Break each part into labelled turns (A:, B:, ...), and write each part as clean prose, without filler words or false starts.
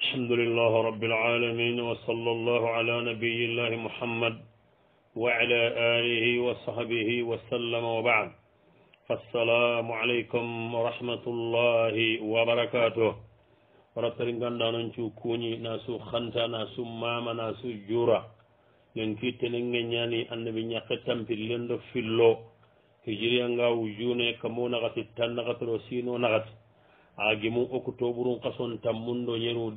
A: الحمد لله رب العالمين وصلى الله على نبي الله محمد وعلى آله وصحبه وسلم وبعد فالسلام عليكم ورحمة الله وبركاته ورسلين كان نانشو كوني ناسو خنتا ناسو ماما ناسو جورا ينكي تنيني النبي نيقتم في اللندو في اللو هجري أنغا وجوني كمونا غتي تنغت روسينو نغت agimu oktoburun kason tammundo yeru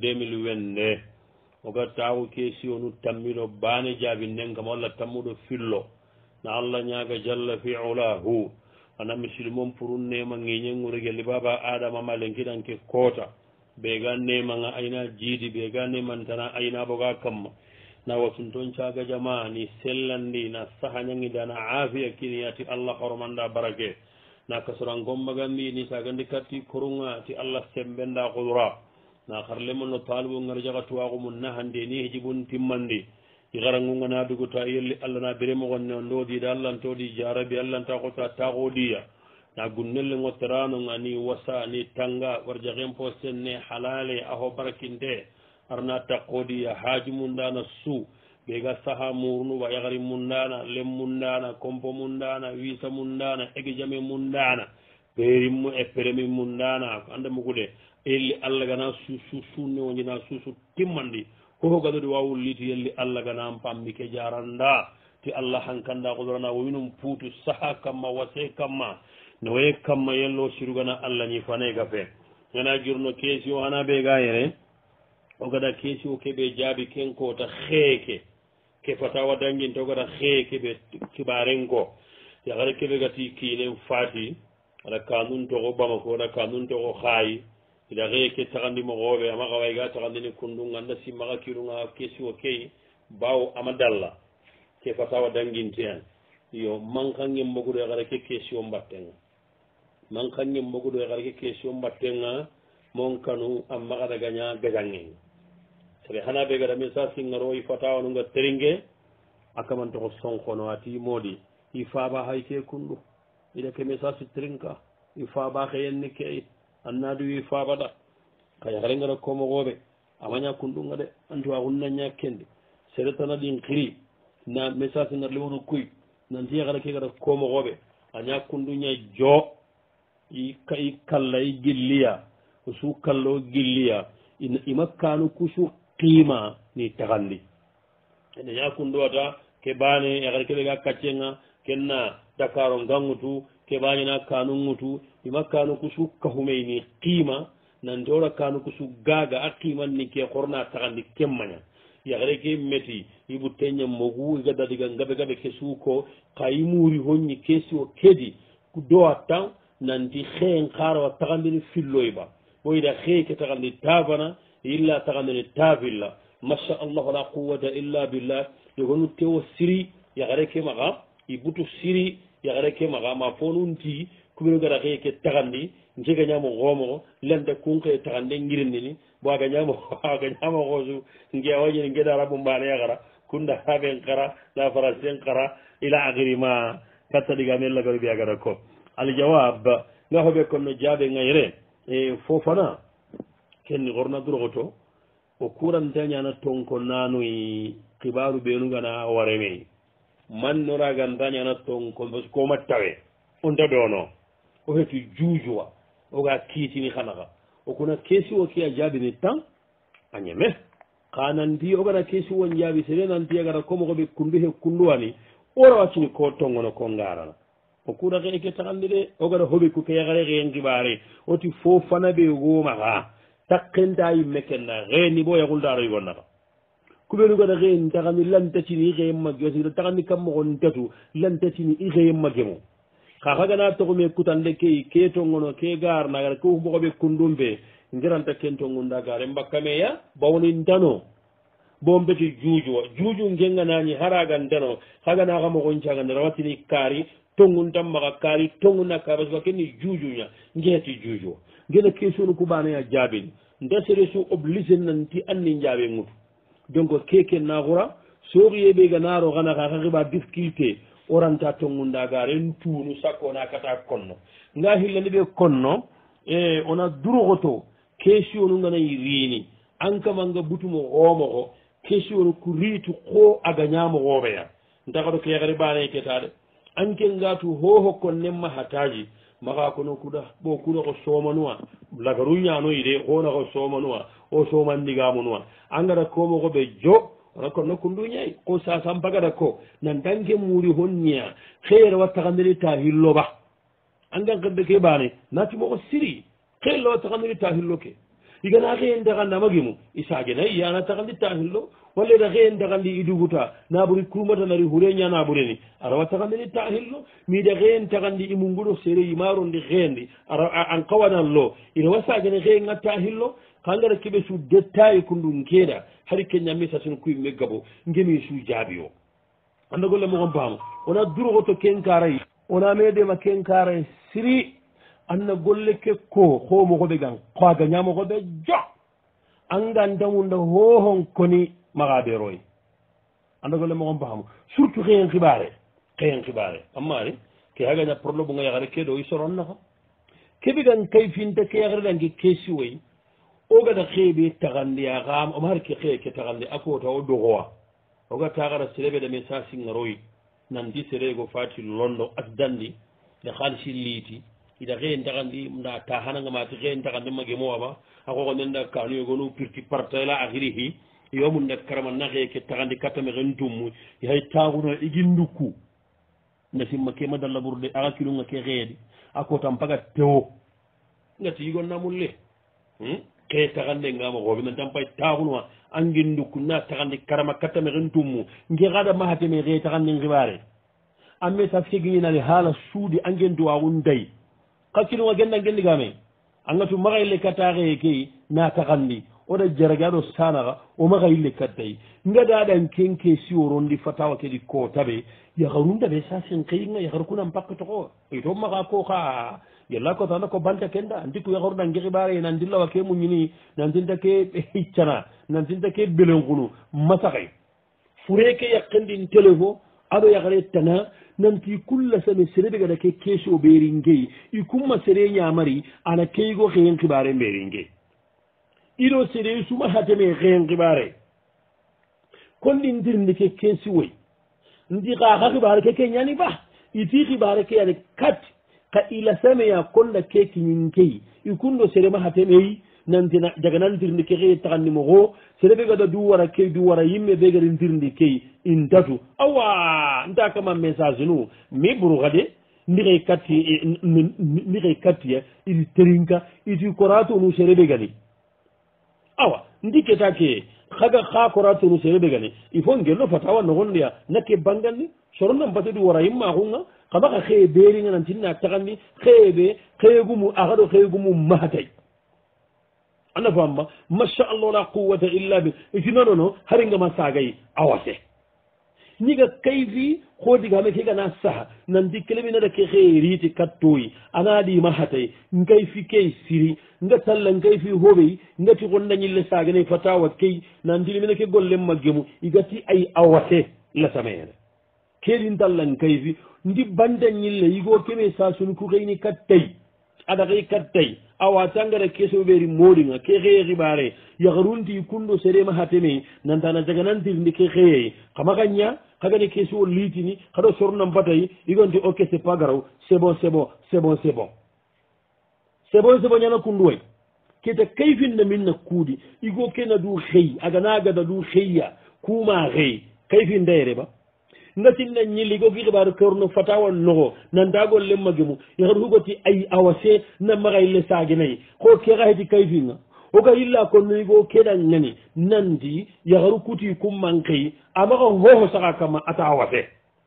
A: 2022 oga tawu kesiyonu tammino bane jabi nenga walla tammudo fillo na Allah nyaaga jalla fi ulahu ana muslimon purun nema ngenyen ngurege libaba adama malenki danke kota be ganne manga aina jidi be ganne mantana aina boga kamma na wasunton caga jamaa ni sellandi na sahanyangi dana afiya kiniyati Allah hormanda barake na kasuran gomba gambi ni sagandi katti kurunga ti Allah sembenda qudra na kharle mon talbu ngar jaga tuwago mun na hande ni hijibun timmandi igarangu ngana dugu ta yelli Allah na bere mo gonne ndodi dallan todi jarabi Allah ta ko ta godiya na gunnel ngotrano ngani wasa ni tanga warja gempo senne halale aho barakinde arna ta godiya hajimun dana su bega saha murnu wa yagari mundana lem mundana kompo mundana wisa mundana ege jame mundana berimmu e peremi mundana anda mugude elli Allah gana su ne wonina su timmandi ko gadodi wawulliti yelli Allah gana pammi ke jaranda ti Allah hankanda qudrona winum putu saha kamma wase kamma no e kamma yello shirugana Allah ni fane gafe ngana girno kesi o hana be gayere o gada kesi o kebe jabi kenko ta kheke ke fatawa dangin to gada kheke be kibarengo ya gare kebe gati kile fati ala kanun to obama ko da kanun to khayi ida kheke tagandi mo gobe ama gawai ga tagandi ni kundunga nda simma kirunga kesi o kei bawo amadalla ke fatawa dangin tian yo mankange mbogudo ya gare ke kesi o mbattenga mankange mbogudo ya gare ke kesi o mbattenga mon kanu amma gada ganya gajangen sere hana be gada message ngaro i fatawa nunga teringe akaman to sonkono ati modi i faba hayke kundu ida ke message trinka i faba khayen ke annadu i faba da kaya garengara ko mo gobe amanya kundu ngade antu agunna nyakende sere tana din khiri na message ngar lewru kuy nan ti gara ke gara ko mo gobe anya kundu nya jo i kai kallay gilliya usu kallo gilliya imakkanu kusu qima ni tagandi ene yakundo ata ke bane yagar kebe ga kaccenga kenna dakaro ngangutu ke bane na kanu ngutu imakkanu kusu kahumeni qima nan dora kanu kusu gaga aqima ni ke qorna tagandi kemmanya yagar ke meti ibu tenya mogu gadda diga ngabe ke suko qaymuri honni kesi o kedi ku do atan nanti khen kharo tagandi ni filloyba boyda kheke tagandi tabana illa tagandini tavilla masha Allah la quwwata illa billah yogonu tewo siri yagare ke maga ibutu siri yagare ke maga ma fonunti kubiro gara ke tagandi njega nyamo gomo lende kunke tagandi ngirindini bo aga nyamo gozu ngiya waji ngeda rabu mbale yagara kunda haben qara la farasen qara ila akhiri ma katta diga mel la biya gara ko al jawab nga hobe kon no jabe ngayre e fofana kenni gorna durogoto o kuranta ñana tonko nanuyi kibaru ɓenugana wareme man noraganta ñana tonko koma tawe onta ɗono o hetu juujuwa oga kiitini xanaxa o kuna keesi wo ke a jaabini tan a ñeme xa nanti ogana keesi wo njaabi sere nanti agata komoxoɓe kundu he kunduwani ora waccini ko tongono ko ngarana o kura xe ke taxandi de ogata hoɓe ku ke yaxare xeen xibaare oti fo fana ɓe gomaxa takkenta yimme kenna reeni bo yagul daaro yigonnata kuɓenu gada reen taxani lantatini i xeyen magge sida taxani kam moxon tatu lantatini i xeyen maggemo xa xagana toxume kutande ke tongono ke gaar nagara ke moxoɓe kundum fe ngeranta ken tongunda gaare mbakkameya bawnin tano bo mbeti juuju ngenganañi haragan tano xagana xa moxon cagande rawatini kaari tonguntan maxa kaari tonguna kaar parce que kenni juujuña ngeeti juujuwa ngena question ku baneya jaabini nda sere su obligé nanti anni njaabe ngutu donc keke naxura sooxiyeɓe ga naaro xana xa xiba difficulté oranta tongunda garen tuunu sakkona kata konno nga xillani ɓe konno e ona duroxoto question nu nganayi riini
B: an kamanga butumo omo ko question ku riitu ko aga ñaamo woɓeya ntakaɗo keexari baane ketade anke ngatu hoho kon nemma hataji maxa kono kuɗa ɓo kuɗa ko somanuwa lagaru ñanoyi de xona ko somanuwa o somandigamunuwa angara komoxo ɓe jo ona konno kunduñayi ko sasam pagata ko nan tanke muuri hon ña xeere wa taxandiri ta hilloɓa angan xedde ke baane natimoxo siri xeelle wa taxandiri ta hillo ke igana xeen taxandi amagimu i sagenayi yana taxandi ta hillo walla ida xeen taxandi i duguta naɓuri kumatanari hure ña naɓureni arawa taxandini ta hillo miida xeen taxandi i munguɗo sere yimarondi xeendi an qawanan lo irawa sagene xeenga ta hillo xangara keɓe su dettayi kundu nkeeɗa hari ke ñammi sasin kuy me gabo ngemi su jaabi o anda golle mogon paamu wona duroxoto kenkarayi wona meɗema kenkaraye siri anna golle ke ko xomoxoɓe gan xaga ñamoxoɓe jo angandamunda hohon koni maxa ɓeeroy anda golle mogon paamu surtout xeyen xiɓare ammari ke hagaña probléme bunga yaxare ke ɗo i soron naxa keɓe gan kayfinta ke yaxareɗange kesiwoy o gata xeeɓe taxandiya xam omar ke xee ke taxandi a koota o ɗoxowa o ga taxara sereɓe ɗame sa singaroy nanti serego fati londo asdandi de xaalisi liiti ida xeen taxandi nda taxanangamati xeen taxandi magimowama a xoxo nenda kanuyogonu pirti partela axirihi yomun ndet karama naxe ke taxandi katame xen tummu hay taxuno igin ndukku na simma ke madalla ɓurde axa kilunga ke xeedi a kotan paga tewo ngati yigon namulle ke taxande ngama xooɓe nan tan pay taxunoa angin ndukku na taxandi karama katame xen tummu nge xaɗa maxateme xe taxandi xiɓare a me sa fegiñinane haala suudi angen duwaxun day xa kilunga genda ngendigame angatu maxa yille kataxeye key na taxandi oɗa jarage aɗo sanaxa o maxa yille kattay ngadaɗan kenke siworondi fatawa keɗi ko taɓe yaxarundaɓe sa sen xeyinga yaxar kunan pakke toxo ito maxa ko xa yella kotana ko banta kenda ndiku yaxaruɗan ngexiɓare nan dillawa ke muñini nantinta ke hiccana nantinta ke belenxunu masaxay fure ke yaqendin telefo aɗo yaxare tana nanti kulla same sereɓe gada ke kesio ɓeringey i kumma sere ñamari ana keygo xeyen xiɓare ɓeringey iɗo sere suma hateme xeyen xiɓare kon ɗi ndirndi ke keesi woy ndi xaxa xiɓare ke ke ñani ba iti xiɓare ke ane kat ka ila sameya konda ke kiñin key i kundo serema hatemeyi nantina jaga nan ndirndi ke xeye taxandimoxo sereɓe gada du wara key du wara yimme ɓe gadi ndirndi key in datu awa nta kama message nu mi ɓuruxa de ndi xey kattiya iti terinka iti koratonu sereɓe gani awa ndi keta ke xaga xa koratonu sereɓe gani il faut ngelno fatawa noxondiya nake banganni soronan pate du wara yimmaxunga xamaxa xeye ɓeringa nantinna taxandi xeyeɓe xeyegumu axaɗo xeyegumu maxatay anda famma masha allah la quwata illa bi iti nonono haringama sagay awase ñiga kayfi xodigame kegana saha nanti keleminata ke xeye riiti kattoyi anaɗima hatay nkayfi key siri nga talla nkayfi hoɓey ngati xondañille sagane fatawa key nantilimina ke gollenma gemu igati ay awase lasamene keɗin talla nkayfi ndi bandañille yigo keɓe sa sunu ku xeyni kattay aɗa xey kattay awa tangara keso ɓeeri moɗinga ke xeye xiɓare yaxarunti kundo serema hateme nantana jaganantirndi ke xeye xamaxa ña xagane kesio liitini xaɗo sornan batay igonti ok c'est pas garaw c'est bon c'est bon c'est bon c'est bon c'est bon c'est bon ñana kunduway kete kayfinna min na kuudi igo kena du xey agana gada du xeyya kuma xey kayfin dayere ba ngatinna ñilli go ki xibaru korno fatawa noxo nantagol lemmagemu yaxar hugoti ay awase na maxay le saginayi xo ke xaxeti kayfinga oga yilla konnoyigo keɗan ngani nanti yaxaru kuti kumman xey amaxa hoho saxa kama ata awase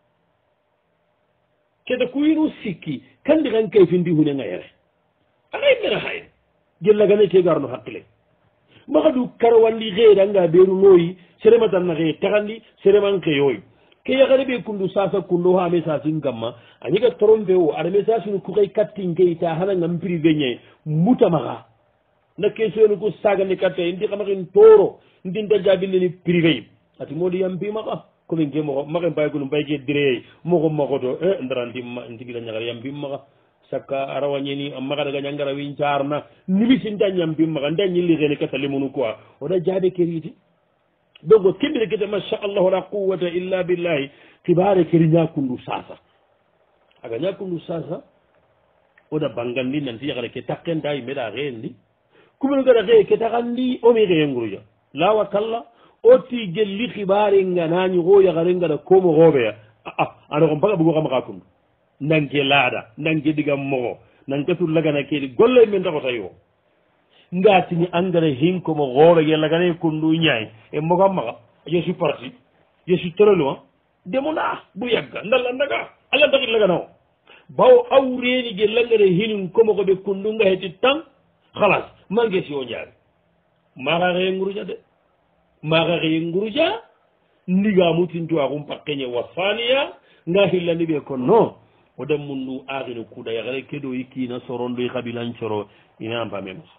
B: kete kuyinu sikki kandi xan kayfindi hunenga yere axay mena xaye gellagane ke garno xaqile maxa du karawandi xeedanga ɓeeru nooyi serematanna xeye taxandi sereman xeyooy ke yaxare ɓe kundu sasa kundo ha message in gamma a ñiga trompe o aɗa message nu kuxey kattinkeyta xanangam privé ñe mbutamaxa na question ku sagane katte ndi xamaxin tooro ndinta jabindeni privé ati modi yampimaxa comme ke moxo maxen mbaygunu mbayke direyey moxo maxoto ndarantimma ntigila ñaxar yampimaxa sakka arawañeni maga daga ñangara win carna nimisinta ñampim maga nda ñilli xene kata limunu quoi oda jaabe keriti donc kembire kete machallahu la quwata illa billahi kibare keri ñakundu sasa aga ñakundu sasa oda bangandi nanti yaxare ke takkenta yimeɗa xeendi kumeno gada xeye ke taxandi omi xeye nguruja lawa kalla o ti gelli xibare nganañi xo yaxare ngada komo xooɓeya ano xo mpaga bugo xamaxa kundu nanke laada nanke digam moxo nanketu lagana kedi golle men taxotayo ngatini engrais hinkomo xoorege laganaye kundu ñaay e mogam maxa je suis parti je suis très loin demona bu yagga ndalla ndaga ala taxit laganao bawo awreni ge langare hinin komo xoɓe kundu nga heti tan xalas mange si o ñaari maxa xeye nguruja de maxa xeye nguruja ndigamutintuwaxum paqeñe wa faniya nga xillani ɓe kon non o dem mundu axino kuɗa yaxare keɗo i kiina sorondo i xabilan coro ina mpamemaxa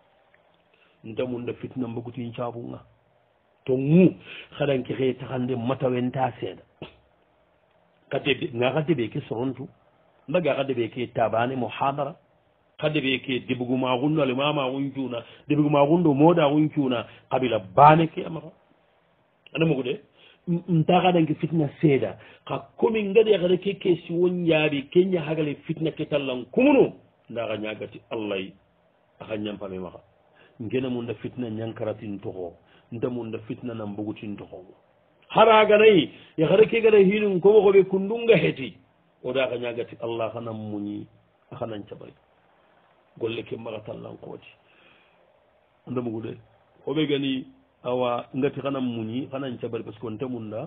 B: nta munda fitna mbogutin cabunga to mu xaɗanke xe taxande matawenta seeɗa nga xa deɓe ke sorontu ndaga xa deɓe ke tabane mohadara xa deɓe ke debugumaxunno alimamaxun cuna debugumaxundo moɗaxun cuna xabila bane ke amaxa anda mogu de nta xaɗanke fitna seeɗa xa komi ngaɗe xaɗa ke ke siwo njaaɓi ke ñaxagale fitna ke tallan kumunu nda xa ñagati allahy axa ñampame maxa ngena munda fitna ñankaratin toxo nta munda fitna nan mbogutin toxongo haraganayi yaxara ke gada hinum komoxoɓe kundunga heti oda xa ñagati allah xanan muñi a xanan cabari golle ke maxa tallan qooti anda mugu de oɓe gani awa ngati xanan muñi xanan cabari parce que nta munda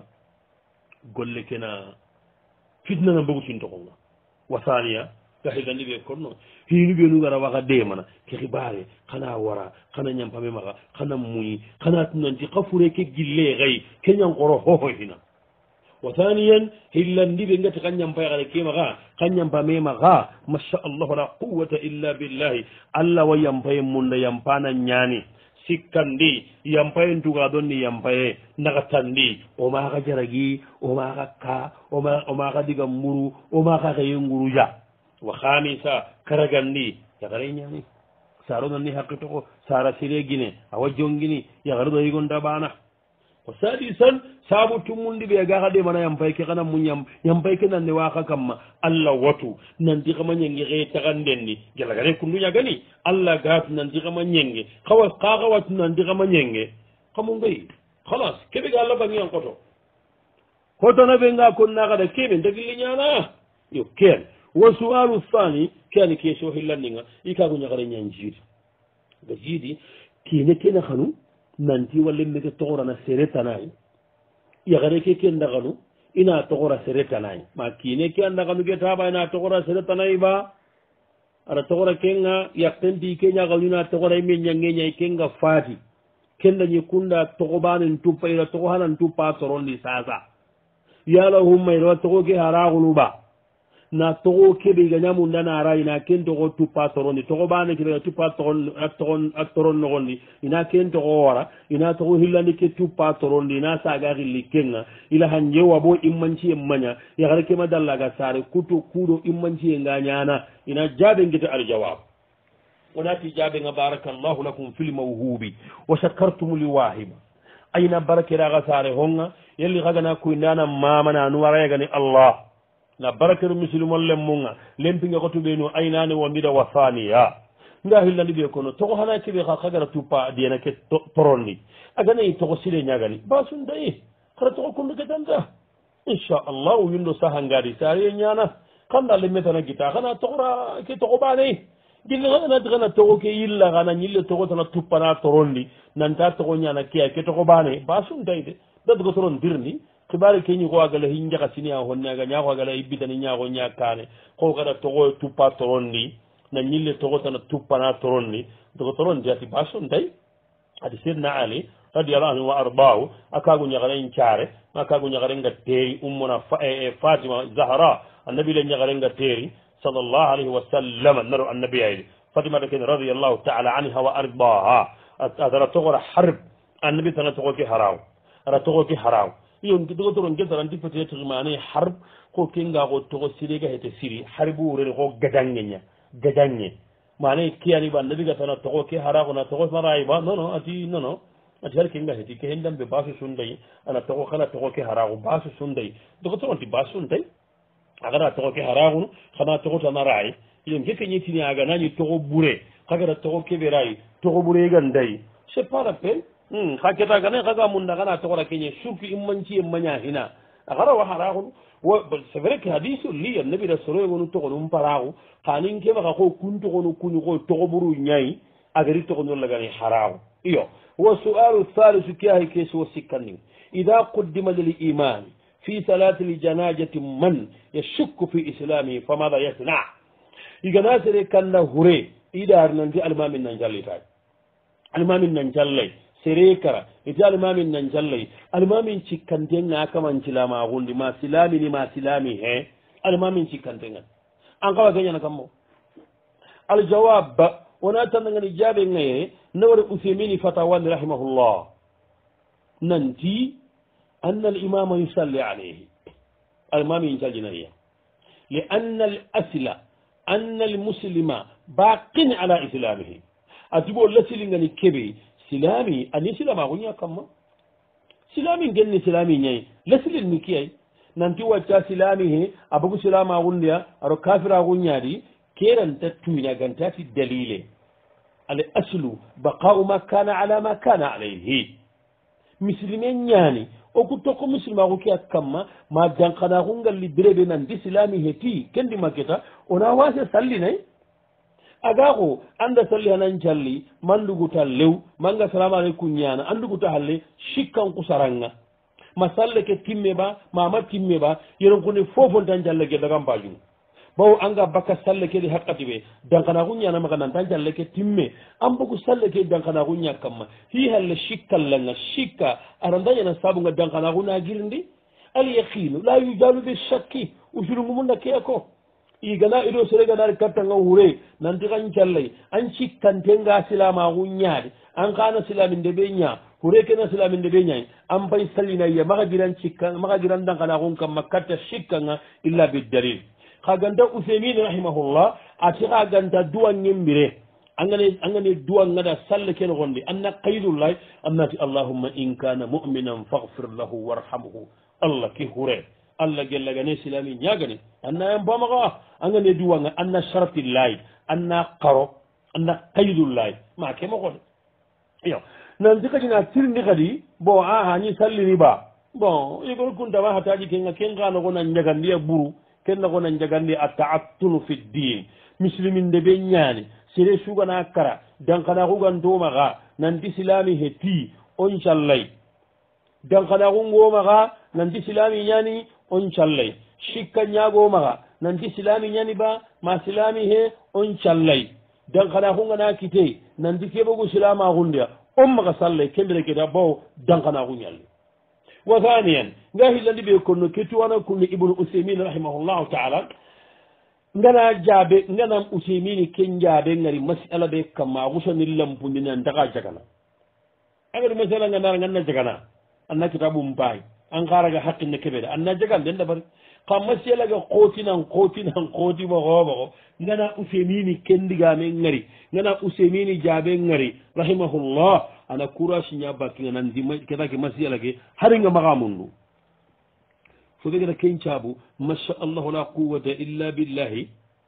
B: golle ke na fitna nan mbogutin toxonga wasaniya gahigandi ɓe konno hinu ɓe nugara waxa demana ke xibare xana wara xana ñampame maxa xana muñi xana tunanti xa fure ke gille xay ke ñangqoro xoxo hina wa thaniyan hillandi ɓe ngati xa ñampay xare ke maxa xa ñampame maxa masha allahu la quwata illa billahi allah wa yampaye munda yampana ñani sikkandi yampaye ntuga ɗon ni yampaye naxatandi o maxa jaragi o maxa ka o maxa diga mburu o maxa xeye nguruja wa hamisa karagandi yagare ñani saro nonni hakkitoko sara sire guine awa jongini yagare ɗo yigonda ɓana ko sadi san saabu tummundi ɓe ga haɗe mana yampay ke xana mu yampay ke nande waka kamma allah watu nanti xama ñengi xe taxandenni gelagare kundu ñagani allah gatu nanti xama ñenge kaxa watu nanti xama ñenge xamu ngay xalas keɓe ga allah bangiyan koto kotona ɓe nga kon naxaɗa keɓe ndagilli ñana yo keen wa sualu thani kani keso hillandinga ikago ñagare ñan jiidi ga jiidi kine kene xanu nanti walle meke toxorana seretanayi yagare ke ke ndaxanu ina toxora seretanayi ma kine ke a ndaxanu ke taɓa ina toxora seretanayi ba ara toxora kenga yaktenti ke ñaxanu ina toxora ime ñange ñayi kenga faati kendañi kunda toxoɓanen tuppa ira toxo hanan tuppa sorondi sasa yalahumma irawa toxo ke haraxunu ɓa na togo keɓe ga ñamunda nara ina ken togo tuppa torondi togo ɓane keɓe tuppa a toron nogondi ina ken togo wara ina togo hillandi ke tuppa torondi ina saga xilli kenga ila han jewa bo immanciye maña yaxare kema dallaga sare kuto kuɗo immanciye nga ñana ina jaɓe ngete aljawab onati jaɓenga barakallahu lakum fil mawhubi wa shakartum liwahiba ayna barakeraxa sare honga yalli xagana kuyndana mamana nu wara yagani allah na barakaru musilumon lemmunga lempinga ko tuɓenu aynani wondida wa thaniya nga hillandi ɓe kono togo hana keɓe xa xagara tuppa diyana ke toronni aganayi togo sile ñagani basun dayi xara togo kundu ke tanta inchallah o windo saha ngadi sariye ñana xanda lemmetana gita xana togora ke togo ɓanayi gilli xanati xana togo ke yilla xana ñille togo tana tuppana torondi nanta togo ñana keya ke togo ɓanayi basun dayi de dadgo toron dirni kibari keñi ko agala hi jaga sini a honne aga ñako agala ibbitani ñako ñakkane ko kada togo tuppa torondi na ñille togo tana tuppana torondi dogo torondi ati bason tay ati sidna ali radiallahu anhu wa ardahu akagu ñagaren care akagu ñagarenga teeri ummona fatima zahra annabi le ñagarenga teeri sallallahu alayhi wa sallam naro annabi ayde fatimata ken radiallahu taala anha wa ardaha atara togora harb annabi tana togo ke haraw ara togo ke haraw yon dogotoron gedaranti peut-être mane harb ko kenga ko togo siriga hete siri harbu wurere ko gadange mane kiyani ba nabi ga tana togo ke harago na togo marai ba non ati har kenga heti ke hendam be basu sundai ana togo kala togo ke harago basu sundai dogotoron ti basu sundai agara togo ke harago khana togo tana rai yon ke kenyi tini aga nani togo bure kagara togo ke berai togo bure gandai c'est pas la peine haketa gane kaga munda kana togola kenye surtout immanci manya hina agara wa harago c'est vrai que hadithu li annabi rasulullah wonu togo num parago kanin ke baka ko kunto kono kuni ko togo buru nyai agari togo non lagani harago iyo wa su'alu thalith kiyahi kesu wasikani idha qaddima lil iman fi salati al janazati man yashukku fi islamihi famadha yasna igana sere kanna hure idar nanti almamin nan jallita almamin nan jallai sere kara ita almamin nan jallai almamin cikkanten na kaman cilama gundi ma silami he almamin cikkanten an kawa ganya na kammo aljawab wana tan ngani jabe ngaye nawar usaymini fatawa rahimahullah nanti anna al-imam yusalli alayhi almamin jallina لأن الأصل أن المسلم باق على إسلامه أتبو لسلين كبي silami ani silama gunya kamma silami genni silami nyai lesilin mikiyai nanti wacca silami he abugu silama gundiya aro kafira gunyadi keran tattuina gantati dalile al aslu baqa'u ma kana ala ma kana alayhi muslimen nyani o ku tokko muslima ko kiya kamma ma dankana gungal librebe nan di silami heti kendi maketa ona wase salli nay agago anda salli hanan jalli manduguta lew manga salamu alaikum nyana anduguta halle shikkan kusaranga masalle ke timme ba mama timme ba yeron ko ne fofon tan jalle ke daga mbaju bawo anga bakka salle ke di haqqati be dankana kunya na maka nan tan jalle ke timme am bugu salle ke dankana kunya kamma hi halle shikkal langa shikka aranda yana sabu nga dankana kuna girndi al yaqin la yujalu bi shakki ushuru munda ke ko igana ido sere gana kattanga hure nanti kan challai an cikkantenga silama gunyadi an kana silamin de benya hure kena silamin de benya an bai salina ya maka giran cikkan maka giran dan kana gun kam makatta shikkanga illa bid dalil khaganda usaymin rahimahullah atika ganda duwan nyimbire angane duwan ngada salle ken gonde anna qaidullah annati allahumma in kana mu'minan faghfir lahu warhamhu allah ki hure allah gella gane silami nyagane anna yam bamaga angane duwanga anna sharatillahi anna qaro anna qaydullahi ma ke mo ko yo nan dika dina tirndi kadi bo ha ni sallini ba bon yego kun dama hataji kenga no gona nyagandi ya buru kenna gona nyagandi at-ta'attulu fi din muslimin de be nyani sere sugana kara dan kana ko ganto maga nan di silami heti on challai dan kana ko ngoma nan di silami nyani on challai shikka nyago maga nan di silami nyani ba ma silami he on challai dan kana ko ngana kite nan di kebo go silama gundia on maga sallai kembere ke da baw dan kana ko nyalli wa thaniyan ngahi landi be konno ketu wana kulli ibnu usaymin rahimahullahu ta'ala ngana jabe ngana usaymin ken jabe ngari mas'ala be kama gusani lampundi nan daga jagana agar masala ngana jagana anna kitabu mbai an karaga hakkin ne kebe anna jagal den da bar kam masala ga qoti bo go ngana usaymin ken diga me ngari ngana usaymin jabe ngari rahimahullah ana kurashi nya bakki nan di keda ke masala ke haringa magamundu fo be gada kencabu masha Allah la quwwata illa billahi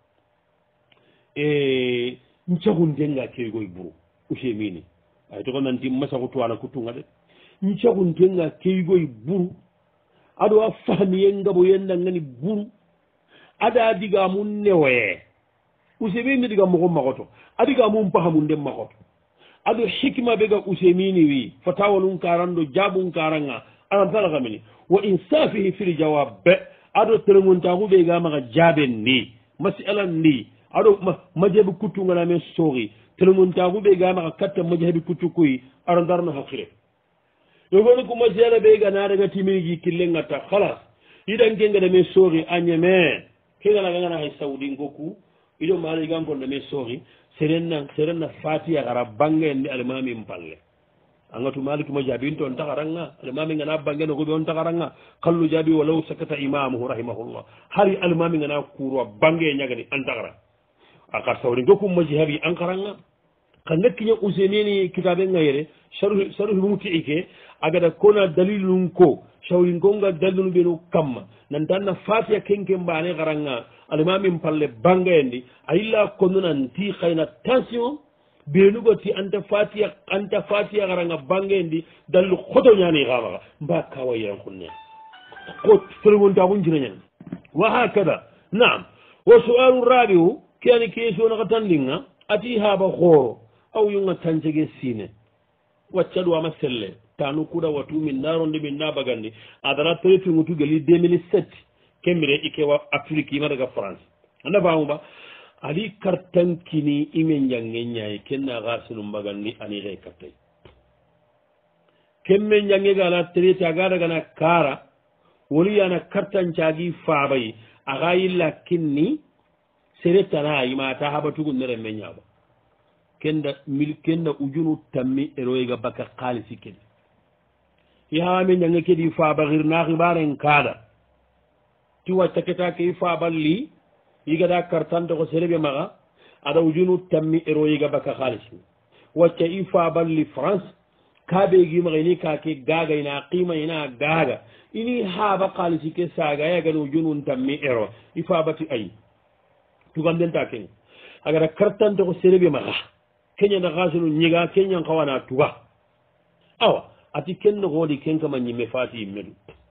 B: nchagun denga ke goy buru usaymin ay to nan di masa ko to ala kutunga de nchagun denga ke goy buru ado a fahmi yenga bo yenda ngani buru ada diga mun newe usaymin diga mo ko magoto adiga mun pahamun dem magoto ado hikma bega usaymin wi fatawalun karando jabun karanga anan talaga mini wa insafihi fil jawab ado telemunta ko bega maga jaben ni mas'alan ni ado majebu kutu ngana men sori telemunta ko bega maga katta majebu kutu kuy aran darno hakire yogo ko majere bega na daga timiji killenga ta khalas idan genga de men sori anyeme kegala ngana hay saudi ngoku ido mari gango de men sori serenna fatiha gara bange ndi almami mpalle angatu malik ma jaabi to on tagaranga almami ngana bange no gobe on tagaranga kallu jaabi walaw sakata imamuhu rahimahullah hari almami ngana kuro bange nyagani an tagara akar sawri gokum majhabi an karanga kan nekkinya useneni kitabe ngayre sharh mumtiike agada kona dalilun ko shawrin gonga dalilun benu kamma nan tanna fatiha kenken bane garanga almami palle bangendi ayilla konunan ti khayna tension benugo ti anta fatiha garanga bangendi dalu khoto nyani gaba mba kawayan kunne ko fulmunta bunjina nyen wa hakada na'am wa su'alu rabi'u kani keso na katandinga ati haba khoro aw yunga tanjege sine waccadu ama selle tanu kuda watu min naronde min nabagandi adara tretu ngutu gali 2007 kemire ike wa afriki ma daga france anda baamuba ali kartankini imen jange nyaay kenna gasulum bagandi ani re kartay kemme jange gala treta gada gana kara woli yana kartancaagi faabay aga yilla kinni seretana ima ta habatugu nere menyaba kenda ujunu tammi eroyga baka khalisi kedi ya men nyanga kedi faaba girna khibaren kada ti wacca keta ke faaba li yiga kartan to serebe maga ada ujunu tammi eroyga baka khalisi wacca faaba li france kabe gi magani ka ke gaga ina qima ina gaga ini haba khalisi ke saga ya ganu ujunu tammi ero ifabati ay tuganden ta ken agara kartan to serebe maga kenya na gasulu nyiga kenya kawana tuga awa ati kenno godi kenka manyi me fati medu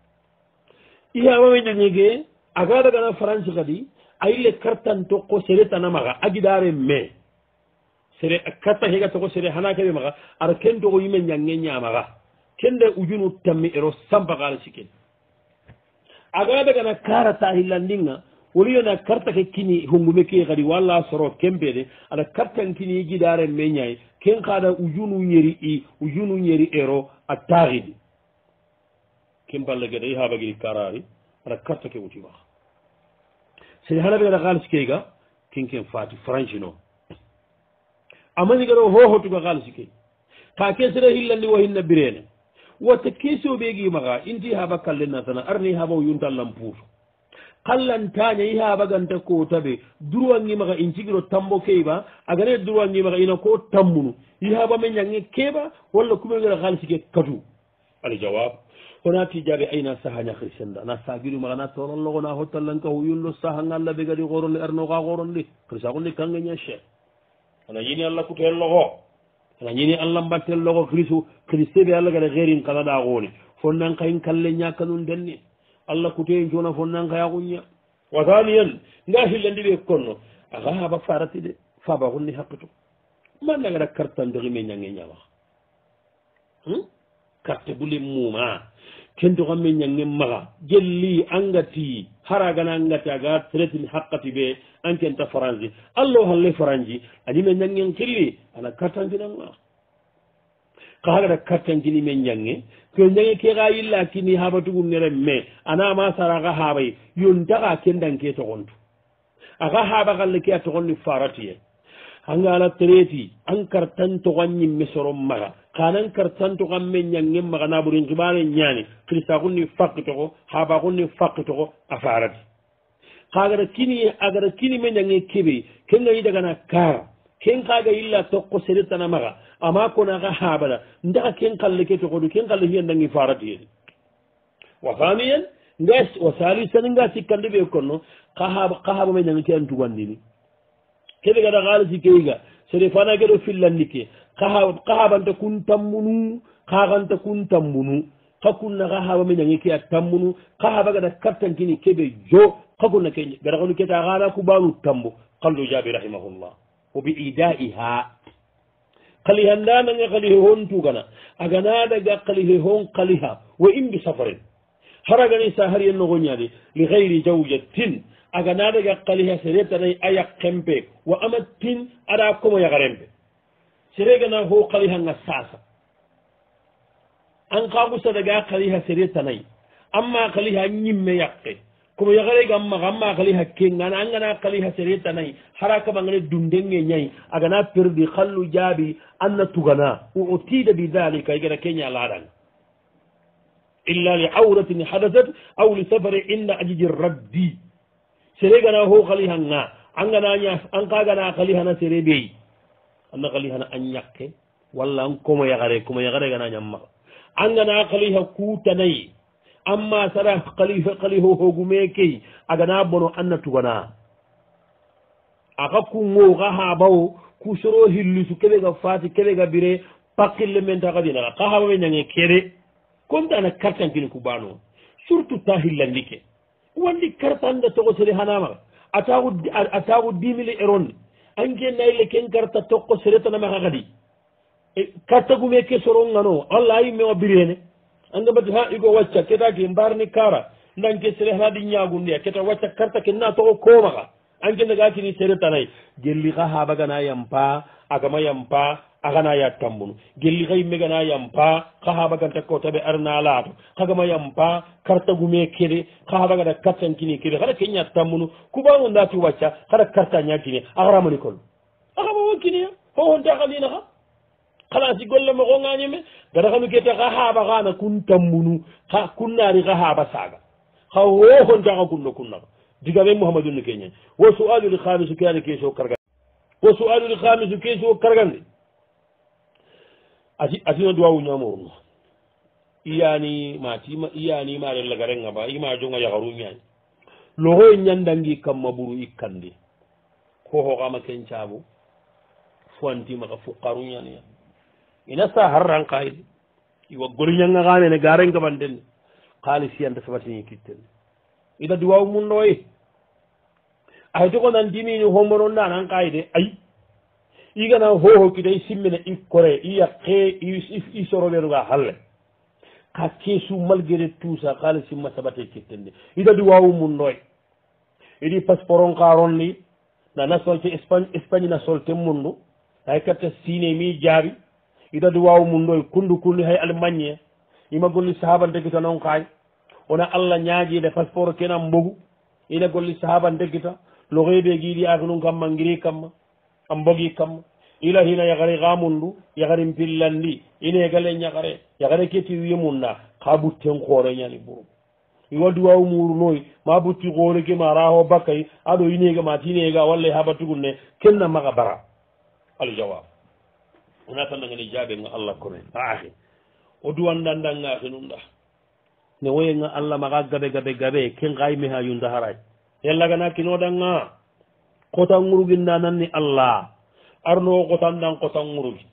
B: iya wawe nyige agada gana france gadi ayile kartan to ko sereta na maga agidare me sere karta hega to ko sere hanake be maga ar kendo go yime nyange nyamaga kende ujunu tammi ero samba gal sikin agada gana karata hilandinga woliyo na karta ke kini hungume ke gadi walla soro kembede ala karta kini gidare menyai ken kada ujunu nyeri ero atagidi kemballe gede haba gidi karari ala karta ke wuti wax sey hala be la galis kega kinken fati franchino amani garo ho hotu ga galis ke ka kesere hillandi wa hinna birene wata keso begi maga inti haba kallena sana arni haba yunta lampur kallantanya iha baganta ko tabe duruwangi maga incigiro tambo keba agane duruwangi maga ina ko tambunu iha ba men nyange keba walla kuma ngara khalsi ke katu ali jawab honati jabe ayna sahanya khrisenda na sagiru maga na toron logo na hotallan ka huyundo sahanga alla be gadi goron erno ga goron li krisa gonne kanga nya she ana yini alla ku tel logo ana yini alla mbatel logo krisu kriste be alla gada gerin kala da goni fonnan kayin kalle nya kanun denni allah kuteyin jona fonnanka yaguña wa thaniyan nga hillandi ɓe konno aga haba farati de faba honni haqqito mandagata kartandori me ñange ñama carte bule muma kentoxa me ñange maxa jelli angati haragana angati aga traitini haqqati ɓe ankenta franci allo halle franci anime ñangen xilli ana kartantinanga kaagata kartankini me ñange ko ñange ke ga yilla kini habatugu nere me ana ma saraga habay yontaga kendanke togontu aga haba galle ke a togonni faratiye angala traiti an kartan toganñi mesoro maga kanan kartan togan me ñange maga naburin kibare ñani krista gunni fakki togo haba gunni fakki togo a farati kagata kini agata kini me ñange kebe kenga yidagana kara ken kaga illa tokko seretana maga ama konaga habada ndaka ken kalle ke togodu ken kalle hiyandangi faratiyedi wa thaniyan ngas wa salisan nga sikkande ɓe konno kahaba me ñangi ke an tugandini keɓe gada haalisi keyga sere fana geɗo fillandi ke kahabanta kun tammunu kaganta kun tammunu kakunna kahaba me ñangi ke a tammunu kahaba gada kartankini keɓe jo kakunna ke gada konu keta hana kubanu tambo kallo jaabi rahimahullah o bi idaiha kaliha ndananga kalihe hon tugana agana daga kalihe hon kaliha wa imbi safarin haragani sa har yenno goñade li gayri jawjatin agana daga kaliha seretanay aya kempe wa amatin ada komo yagarembe seregana ho kaliha nga sasa an kagusa daga kaliha seretanay amma kaliha ñimme yakke komo yagare gamma kali hakke ngana angana kali hasereta nay haraka bangane dundenge nyai agana perdi khallu jabi anna tugana utida bidhalika igara kenya ladan illa li awratin hadathat aw li safari inda ajiji raddi seregana ho kali hanga angana nya an kagana kali hana serebe anna kali hana anyakke walla an komo yagare gana nyamma angana kali hakuta nay amma sara kaliho hogumeke agana bono anna tugana aka kungo ga habawo kusoro hillisu kebe ga fati kebe ga bire pakille men ta gadina ka habawe nyange kere konta na kartan kini kubano surtout ta hillandike wandi kartan da to sere hanama atawu 10000 eron ange nayle ken karta tokko sere tan ma gadi karta gumeke soro ngano wallahi me wabirene anga bati ha igo wacca ketaki mbarni kara ndanke sere hadi nyagunde keta wacca karta kenna to ko maga anke daga kini sere tanay gelli ga ha baga na yampa agama yampa agana ya tambunu gelli ga yimme gana yampa ka ha baga takko tabe arna lato kagama yampa karta gume kede ka ha baga da katan kini kede kada kenya tambunu kuba on dati wacca kada karta nyakini agara mani kol agama wakini ho on ta khalina ha kala si golle mo ko nganyeme gara kanu kete ka haba kana kun tambunu ha kunnari ka haba saga ha ho hon jaga kunna diga be muhammadun kenya wa su'alu li khamis kana keso karga wa su'alu li khamis keso kargande ati no duwa nyamo iyani mare la garenga ba ima jonga ya garu nyani lo ho nyandangi kam maburu ikande ko ho kama kenchabu fuanti maka fuqaru nyani ina sa harran qaidi iwa golinyanga gane ne garen gabanden khalisi anda sabatini kitten ida duwa mun noy ay to ko nan dimi ni homono nan qaide ay igana ho kidai simmene ikore iyakke isoro leruga halle ka kesu malgré tout ça khalisi masabate kitten ida duwa mun noy idi passeporton qaron ni na nasolte Espagne na solte mundu ay katta sine mi jaabi ida duwawu mum ɗo kundu hay Allemagne ima golli sahaba deggita noon kay wona Allah ñaaguide passeport kenan mbogu ina golli sahaba deggita logoyɓe giiɗi aka num kamma ngiri kamma a mbogi kamma ila hina yagare gamundu yagare pillandi ine gale ñagare yagare ketti wiyemunda ka butten hoore ñani ɓuru iwa duwawu murunoy ma butti hooreke ma raho bakkay aɗo inega ma tinega walla habatugul ne kenna maga bara aljawab wona tan dagani jaabe nga Allah komen aahi o duwandandangaahi num ɗa ne woye nga Allah maga gabe ken gaymi ha yunda haray yallagana kinoɗanga kotan nguruginda nanni Allah arno kotandan kotan ngurugi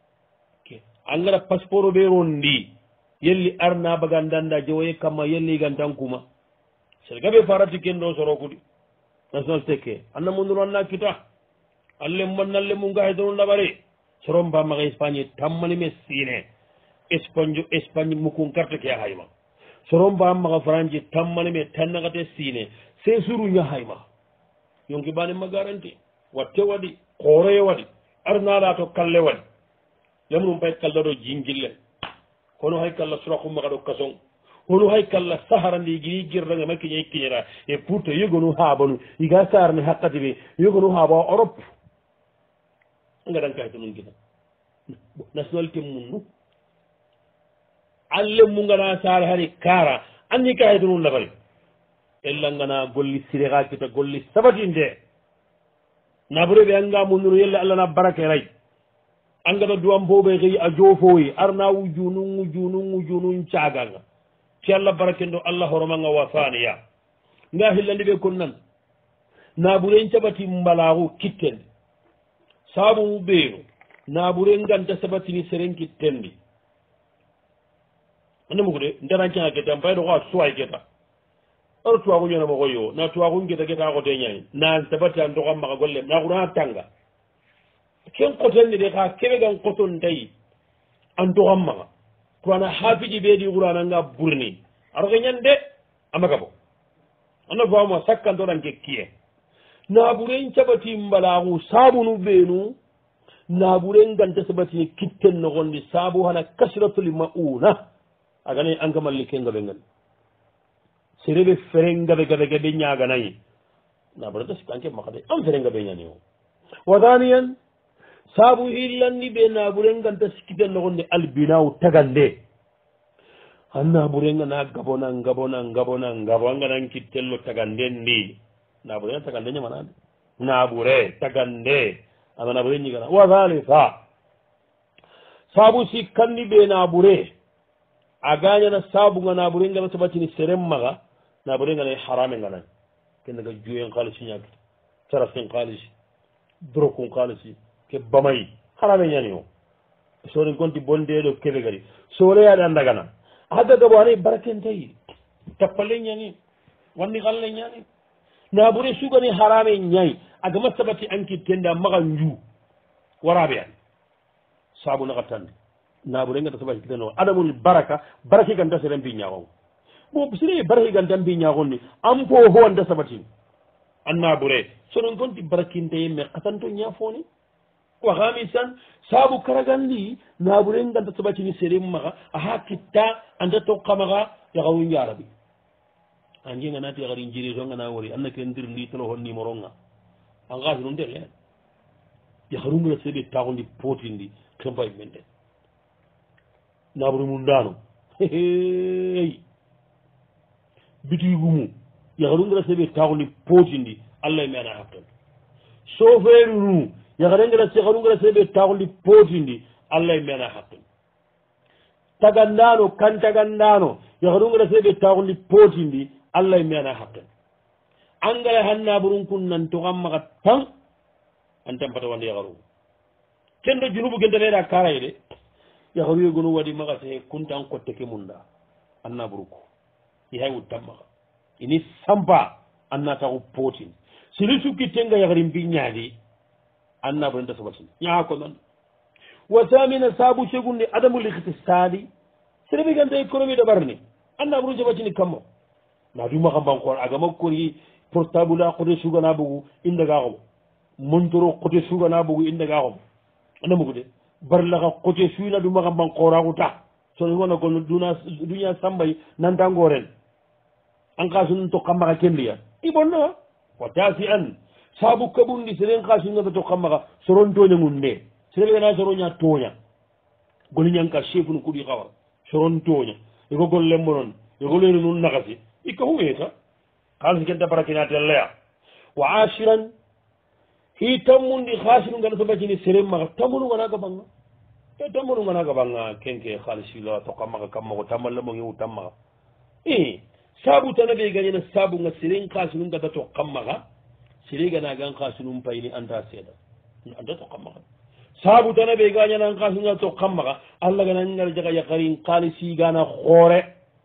B: angara passeport ɓe rondi yelli arna bagandanda jewoye kamma yelli gantan kuma sere gaɓe farati ken ɗo soro kudi nationalité ke anna munduno anna kita allemannalle mum ga hedoro ɗaɓare soron mbamaga Espagne tammani me sine Espagne mukun carte ke hayma soron mbamaga France tammani me tannagate sine se suruña hayma yonki bani ma garanti watte waɗi kooroye waɗi arnaɗa to kalle waɗi lemrum pay kalla ɗo jingille hono hay kalla surakummaga ɗo kason hono hay kalla sahara ndi gini girdange ma kiña kiñera e pourto yogonu haabanu iga sarne hakkati ɓe yogonu haaba Europe ngaɗan kayito num gina nationalité mum nu alle mu ngana saare hari kara anni kayito num labari ella ngana golli sirega kita golli sabatinde naɓure ɓe anga munduno yelle allah na barake ray angata duwan boɓe xeyi a jofoyi arna wujunun caganga ti allah barake ndo allah horomanga wasaniya nga hillandi ɓe kon nan naɓuren caɓati mbalaxu kittende saabu ɓeeno naɓuren ganta sabatini seren kittendi ande mugude nderancanga geta mbayɗo ko a suway geta aɗo tuwaku ñanama koyo na tuwaku geta geta kote ñani na sabati an doxan maxa golle naxurana tanga ken qotenni de xa keɓe gan qoton tayi an doxan maxa toana hafiji ɓeedi xurananga burni aroxe ñan de a maga bo anda fama sakkantoɗanke kiye naɓuren caɓati mbalaxu sabunu ɓeenu naɓuren ganta sabatini kitten noxondi saabu xana kasiratoli ma una agane angamalli ke ngaɓe ngan serebe ferengabe gabe ñaganayi naɓurata sikanke makade an ferengabe ñani o wa thaniyan saabu hillanni ɓe naɓurenganta sikkiten nogonde albinawu tagande an naɓurenga na gabona anganan kittello taganden ndi naɓurenga tagande ñamanade naɓure tagande ana naɓure ñigana wa thalitha saabu sikkanni ɓe naɓure a gañana saabunga naɓurengana saɓatini seren maga naɓurengana harame nganan kendaga juyen kalisi ñagta sarafen kalisi drokun kalisi ke bamayi harame ñani o sorin gonti bondeɗo keɓe gari soreyaɗe andagana haddagabo anayi barakentayi tappalle ñani wanni kalle ñani naɓure sugani harame ñayi agama saɓati ankittende a maga nju waraɓe an saabu nakattande naɓurengata saɓati kiteno adamul barake ganta seren mbi ñagon bo sire barake ganta mbi ñagon ni an fo howanda saɓatin an naɓure sonon gonti barakinteye mais katanto ñafoni waxami san saabu karagandi naɓurenganta saɓatini seren maga aha kitta anta tokkamaga yaxaru njaraɓi angenga nati yaxari njiri songana wori anna ke ndir ndi téléphone numéro nga an xasi num texeen yaxarungana seɓe taxundi potindi kempay men den naɓure mum ndano bitigumu yaxarungana seɓe taxundi potindi allah me ana haftan soferu nu yaxarungana seɓe taxundi potindi allah me ana haftan tagandano kan tagandano yaxarungana seɓe taxundi potindi allah me ana haftan angara han naɓurun kun nan toxan maxa tan an tampata wande yaxaru kendo junubu gentaneda karaye de yaxaru yegonu waɗi maxa se kuntan kotte ke munda an naɓuruku yahay wuttan maxa ini sampa an na taxu potin sili sukkittenga yaxarin mbi ñaadi an naɓurenta sabatin ñaxa ko nan wa samina sabu segunde adamu lixiti sadi sereɓe ganta économie de ɓarni an naɓuru jabatini kammo nadu maxa mbankoor agama kori portable a qote sugana bogu indaga xomo montoro qote sugana bogu indaga xomo anda mugu de barlaxa qote suina du maxa mbankoraxuta sonigona gon duña sambay nantangoren an xasunun toqa maxa kendiya i bonnoa wa tasi an sabu kaɓundi seren xasunngata toqa maxa soron toñangun nde sereɓegana soroña toña goliñanka chefunu kuɗi xawa soron toña ego gol lembonon ego lenu nun naxasi ikka humeta xaalis kenta barakinatelleya wa ashiran hi tammundi xaasinu ngana sabatini seren maxa tammunu ngana gabanga tammunu ngana gabanga kenke xaalisila toqa maxa kam moxo tammallamonge wu tam maxa i saabu tana ɓe gañana saabu nga seren xaasinu ngata toqam maxa sere ganagan xaasinum payni anta seeda anta toqam maxa saabu tana ɓe gañanan xaasinu ngata toqam maxa allah gana ngar jaga yaqarin xaalisigana xoore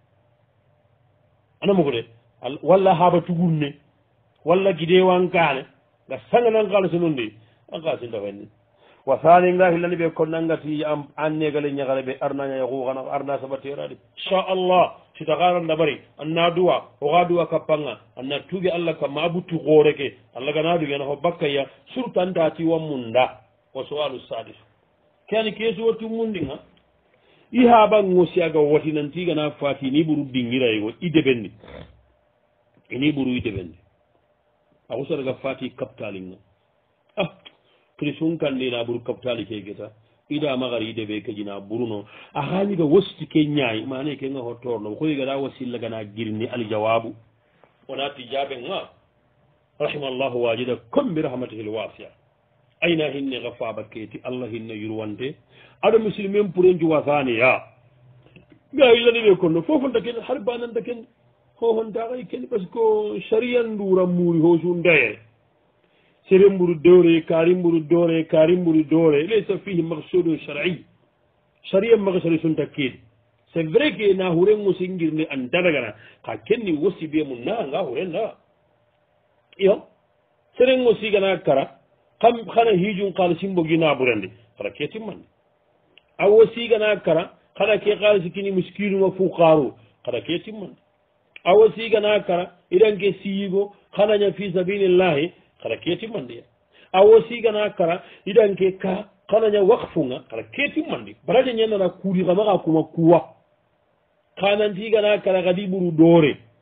B: ana mugu de walla haaba tugunne walla gidewankane ga sanganan xaalisi nun ndi an xaalisinta fenni wa sani nga xillani ɓe konnangati an negale ñaxale ɓe arnaña yaxuxana arna sabaterade inchallah sita xaranda bari anna duwa oxa duwa kappanga anna tuge allah kamma a buttu xoore ke allah gana dugena fo bakkaya surtout antati wa munda wa soalu sadis keani kesuwatu mundinga i haɓangosi aga watinantigana fati ni ɓuru dingiraygo i deɓenni ini ɓuru i deɓenni a xusadaga fati kaptalinga pression kandina ɓuru kaptali ke geta ida magari ide ɓe kejina ɓuruno a xañiga wosti ke ñaay mane kenga ho torno xoyigana wasillagana girni aljawabu wona tijaɓe nga rahimallahu wajida comme bi rahmatihi lwasia ayna hinne xa faɓa keti allah hinne yurwante aɗo musilmen pour en juwasaniya ga illani ɓe konno fofonta ken har bananta ken hohontaxay ken parce que sharia ndura muuri ho su ndeye sere mburu dowre kaari mburu doore kaari mburu doore laysa fihi maksudun shar'i sharia maksari sunta keedi c'est vrai que na hurengo singirde an dadagana ka kenni wosi be mum naanga hurenda iyo serengo sigana kara kam xana hiijum xaalisi mbogi naɓurende xara ke timmande awo sigana kara xana ke xaalisi kini miskinuma fuqaaru xara ke timmande awo sigana kara idanke siyigo xanaña fi sabilillahi xara ke timmandiya awo sigana kara idanke ka xanaña waqfunga xara ke timmandi baraje ñannana kuuri xamaxa kuma kuwa xanantigana kara xadi ɓuru doore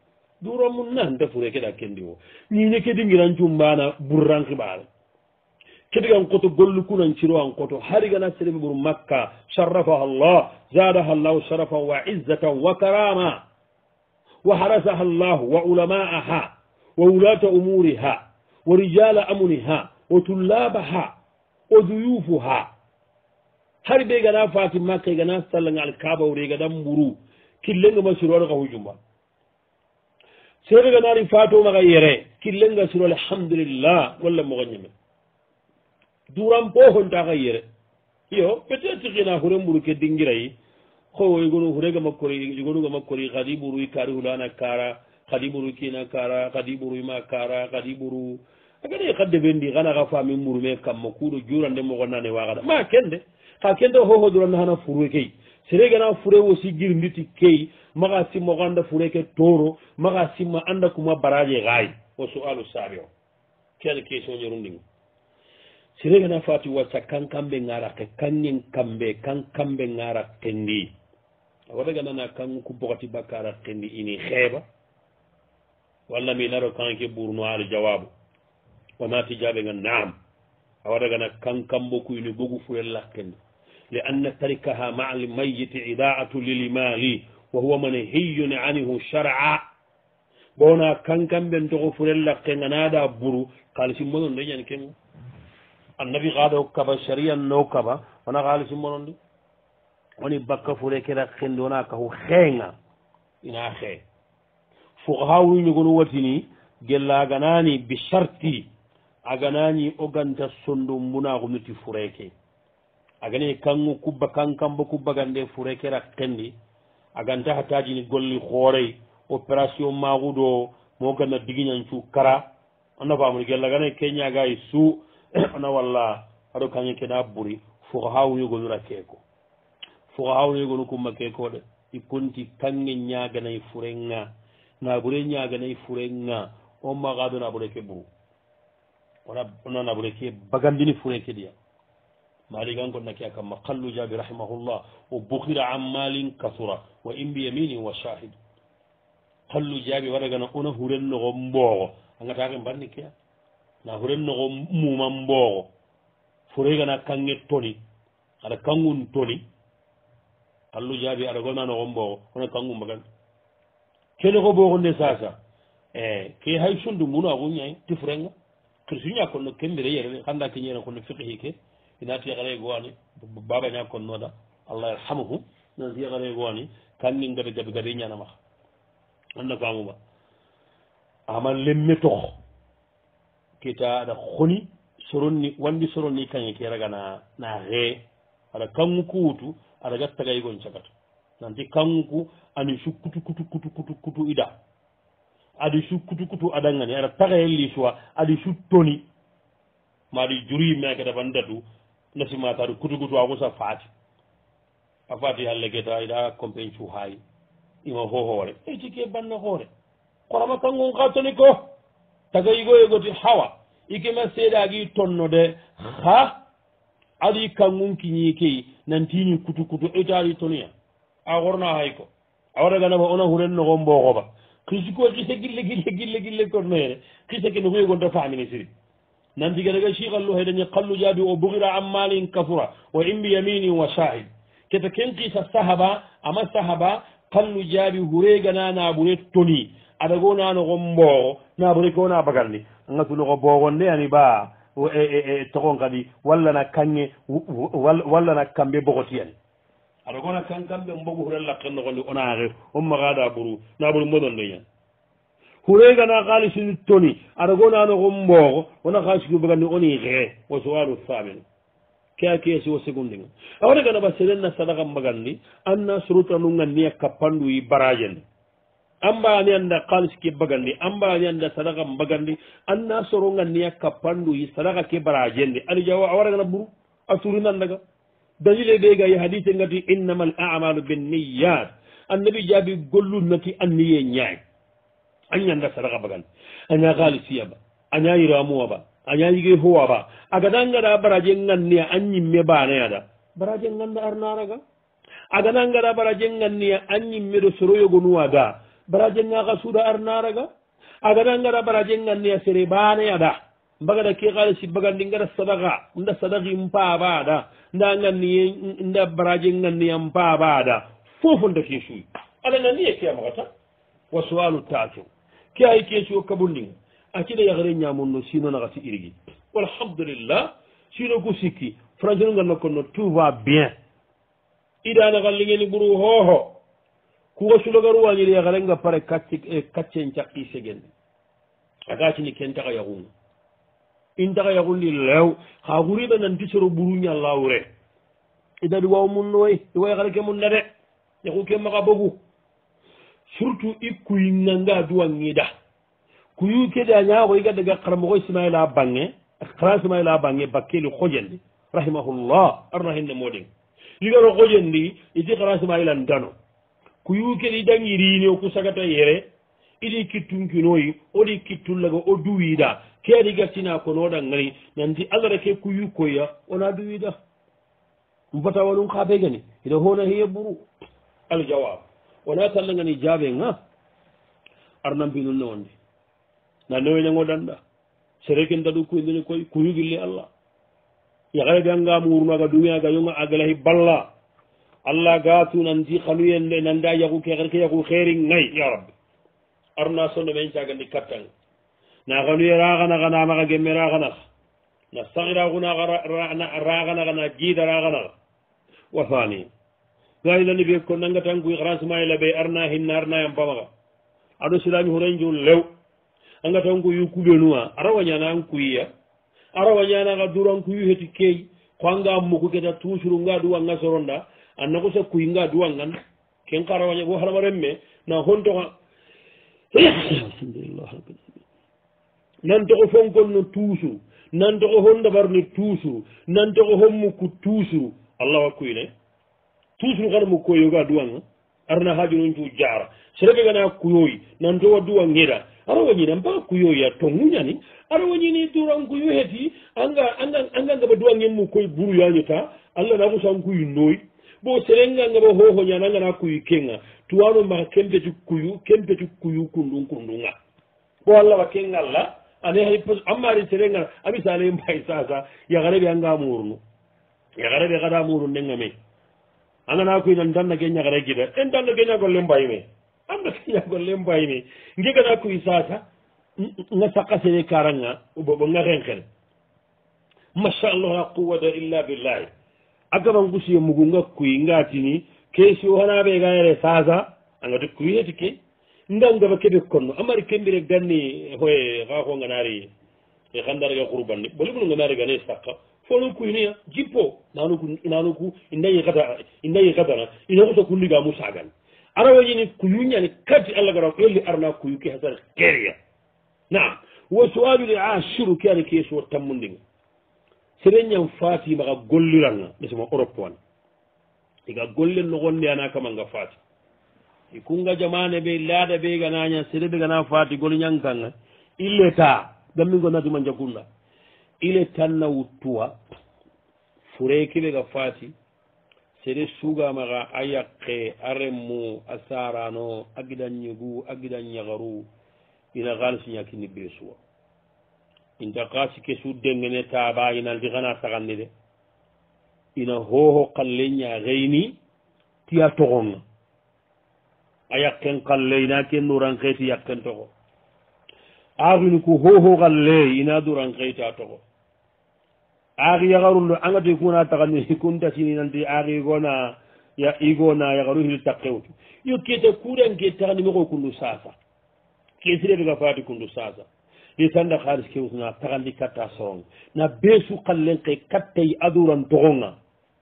B: dura mun nanta fure keɗa kendi o ñiñe kedi ngiran cumbana burran xiɓaare kedigan koto gollu kunan ciro an koto harigana sereɓe ɓur makka sharrafaha allah zadaha llahu sharafan wa izzatan wa karama wa harasaha llahu wa ulama'aha wa wulata umuriha wa rijala amniha wa tullabaha wa duyufuha har ɓe gana fati makka e gana sallaga alkaba wure gadan ɓuru killenga ma siroɗo ka hujumba seeɗo ganari fatomaga yere killenga siro alhamdulillah walla mogoñeme duran po hontaka yere iyo peut être kina hure ɓuru ke dingirayi ho igonu hurega makkori igonuga makkori kadi ɓuru kari hulana kara kadi ɓuru kina kara kadi ɓuru ima kara kadi ɓuru agani kadde ɓendi kana ka fami murume kamma kuɗo jurande mogonnane wagada ma kende ha kende hoho duranna hana furu key sere gana fure wosi girnditi key maga simma ko anda fure ke toro maga simma anda kuma baraje gay o sualu sabi o kene question ñorundinga sere gana fati wacca kankamɓe garake kangen kamɓe garake ndi a wata ganana kan ku bokati bakkara kendi ini xeeɓa walla mi naro kanke ɓurno al jawabu wona tijaɓe ga naam a wata gana kankambo kuyni bogu fure lakkendi li anna tarikaha maa almayiti idaatu lilimali wa huwa manhiyun anhu shar'a bona kankamɓen togo fure lakke ganaɗa buru kalisimmonon de ñani kenga annabi kaɗo kaba sharia no kaba wona kalisimmonon de woni bakka fure kera kendi wona kahu xeenga ina xee fuqaha wuñugonu watini gella ganani bi sharti aganani o ganta sondo mbunaku nuti fureke agani kangu kubba kankambo kubba gande furekera kendi aganta hatajini golli xoorey opération maguɗo mo ganna digiñancu kara anda famuni gella gana keñagayi su ona walla aɗo kange keɗa ɓuri fuqaha wuñugonura keeko fuqaha wuñugonu kumma keekode i konti kange ñaganayi furenga naɓure ñaganayi furenga o magaɗo naɓure ke ɓuru ona naɓure ke bagandini fureke ɗiya maali gan gonnake a kamma kallu jaabi rahimahullah o bukhira an malin kasura wa in bi yaminin wa shahid kallu jaabi waɗagana ona hurennogo mboogo a gatake mbarni keya na hurennogo muma mboogo furegana kange toni aɗa kangun toni kallu jaabi aɗa gonanogo mboogo ona kangum bagandi kene ko bogonde sasa ke hay sundu muno aguñay ti furenga kirsuña konno kembire yerele handa keñena konno fiqhi ke inati yakare gowani baba ña konnoɗa allah yarhamuhu nasi yakare gowani kanni gade gabi gade ñanamaha anda famuma ama lemme tox kita aɗa xoni soronni wandi soronni kañe ke ragana na xee aɗa kangu ku wutu aɗa ga tagayigon cagata nanti kangu ani su kutu ida adi su kutu adangani aɗa tagayelli suwa adi su toni maɗi juri meke daban dadu nasimataɗo kutu akusa faati a faati halle keta ida compen cu haayi ima fo hoore tike banna hoore korama kangon ka toni ko tagayigoyegoti hawa ikema seeɗagi tonnode ha aɗi kangun kiñi key nantini kutu itaɗi toniya a horna hay ko a waɗaganaba ona hurennogo mbogoba kisiko kise gille konnoyene kise kene huyegonta famine siri nanti gedaga sikallu haydañi kallu jaabi o bugira an malin kasura o imbi yaminin wa shahid keta ken kisa sahaba ama sahaba kallu jaabi huregana naɓure toni aɗa go nanogo mboogo naɓure ke wona bagalni angatunogo bogonde ani ba togon kadi wallana kange wallana kamɓe bogotiyani aɗa gona kankamɓe mbogu hurellakkennogondi onaxe on magaɗa ɓuru naɓuri moɗon deñan huregana halisini toni aɗa gonanogo mboogo wona halisiki bagandi oni xee wo sowalu famine ke a keesi wo segundinga a wata gana ba serenna sadaka mbagandi anna surutanunga niya kappandu yi barajende ambani anda halis ke bagandi ambani anda sadaka mbagandi anna soronga niya kappandu yi sadaka ke barajende ani jawa a wata gana ɓuru a surinandaga dalile ɓe ga yi hadise ngati innama al amalu binniyat annabi jaabi gollu nati anniye ñaay a ñanda sadaka bagan a ña halisiyaba a ña yiramuwaba a ña yige howaba agada ngaɗa baraje nganniya an ñimme baneyada baraje nganda arnaraga agada ngaɗa baraje nganniya an ñimmeɗo soroyogonuwaga baraje ngaka suuda arnaraga agana ngara baraje nganni a sere bane ada mbagada ke xaalisi bagandi ngara sadaka nda sadaki mpabaada nda nganniye nda baraje nganniya mpabaada fofo nda ke suuy aɗa nganniye ke amaxata wa soalu tatew ke ay question kabunding acida yaxere ñamunno sino naxati irigi walhamdulillah sino ku sikki français nu nganna konno tout va bien idanaxa lingeni ɓuru xooxo kuxa sulagaru wañiri yaxarenga pare kaccen caqi segende agacini ken taxa yaxunga in taxa yaxundi lew xa xuriɗa nanti soro ɓuru ñallawure idadi waw mun noy iwa yaxare ke mun na de yaxu ke maxa bogu surtout i kuyinganga duwangida kuyu kede a ñaaxo iga daga xaramoxo ismaila bange xara ismaila bange bakkeli xojendi rahimahullah arna hinne moɗing igaro xojendi iti xara ismaila ndano kuyu kede idangirine o ku sagata yere idi kittunkinoyi odi kittullaga o duwida ke adi gartina kono oɗangani nanti allara ke kuyu koya ona duwida mbatawa ɗum xa begani ida hona heye ɓuru aljawab wona tallangani jaabe nga arnampinun ne wonde na neweñangoɗanɗa sereken daɗu kuyndini koy kuyugille allah yaxareɓe anga murunaga dumiaga yonga agalahi balla allah gatu nanti xanuyende nanda yaxu ke yaxu xeeri ngay ya rabbi arna sonno men cagandi kattang na xanuye raxanaxa namaxa gemme raxanaxa na saxiraxuna raxanaxa na jiida raxanaxa wasani gayilani ɓe ko nangatan kuy xarasmayla ɓe arna hinna arna yam pamaxa aɗo silami hurenju lew angatan kuyu kuɓenuwa ara wañana an kuyiya ara wañanaxa duran kuyu heti key ko anga muku keta toujours nga duwanga soronda anna ko sa kuy nga duwangan ken xara waña bo xalama remme na hontoxa alhamdulillah nantoxo fonkon no toujours nantoxo hon ndabarni toujours nantoxo hon muku toujours allah wa kuyne toujours xana mu koyoga duwanga arna hajunun cu jara serebe gana kuyoyi nanto wa duwa ngeda ara wañina mpa kuyoya to ŋuñani ara wañini duran kuyo heti anga ngaba duwa ngen mu koy buru yañeta allah na kusan kuyu noy bo serenga ngaba hoho ñana ngana kuyu kenga tuwano maxa kempeti kuyu kundunga bo allah wa kenga allah ane hay amari serenga amisale mbay sasa yaxareɓe anga murunu yaxareɓe xada muru ndenga me angana kuy nan danna ke ñaxare gida en danna ke ñagolle mbay me amna ke ñagolle mbay me ngegana kuy sasa nga saqa sene karanga bobo nga xenxen masha allah la quwata illa billahi agaba ngusiye mugu nga kuy ngatini kesio hana ɓe ga yere sasa angati kuy heti ke ngangaba keɓe konno amari kembire ganni hoye xa ko nganari e xandaraga xurbanni bolibunu nganari gane saqa fono kuyniya jippo nanuku indayi xatana ina xuta kundigamu sagan ara wañini kuyuñani kati allah gara yolli arna kuyu ke hasar keria naam wo soalu le ashiru ke ani kesuwo tammundinga sereñam fati maxa golliranga ɓesema europe wan iga golle noxonde ana kamanga fati i kunga jamane ɓe laada ɓe ganaña sere ɓe gana fati golñankanga illeta gammingo natima jagulla ile tanna wuttuwa fure kiɓe ga fati sere sugamaxa a yaqe a remmu a sarano a giɗan ñigu a giɗan ñagaru ina xaalisi ñakini ɓe suwa inta xaasi ke su dengene taaba inanti xana saxandi de ina hoho qalle ñaxeyni tiya toxonga a yaqen qalle ina ke nuranxeeti yaqen toxo axini ku hoho qalle ina duranxeeti a toxo axi yaxarundo angati kuna taxani kuntasini nanti axi igona yaxaru hil taqewtu yo kete kurenke taxani moxo kundu sasa ke sirebega fati kundu sasa i tanda xaalis ke usna taxandi katta soronga na beesu qallen ke kattay aduran toxonga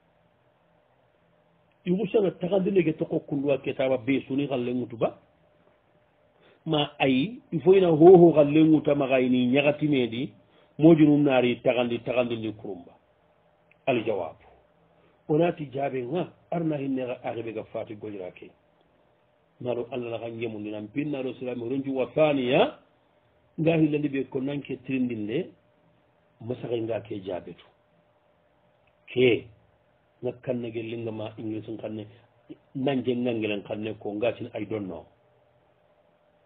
B: imusanga taxandi nege toxo kunduwa ke taba beesuni xallenŋutu ba ma ay il faut ina hoho xallenŋuta maxayini ñaxatimedi mojunum naari taxandi ni kurumba aljawabu onati jaabe nga arna hinne axiɓe ga fati gojira ke naɗo allah naxa ngemundinan pin naɗo silami ronju wa faniya nga xillandi ɓe ko nanke tirindinde masaxe nga ke jaabetu ke nga kannege lingama english nkanne nanje ngangelen kanne ko ngatin ay donno